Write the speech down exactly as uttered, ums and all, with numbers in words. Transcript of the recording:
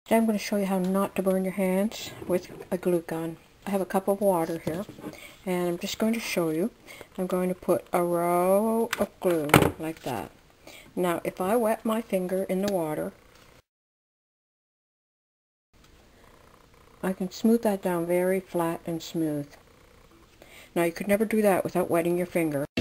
Today I'm going to show you how not to burn your hands with a glue gun. I have a cup of water here, and I'm just going to show you. I'm going to put a row of glue like that. Now, if I wet my finger in the water, I can smooth that down very flat and smooth. Now, you could never do that without wetting your finger.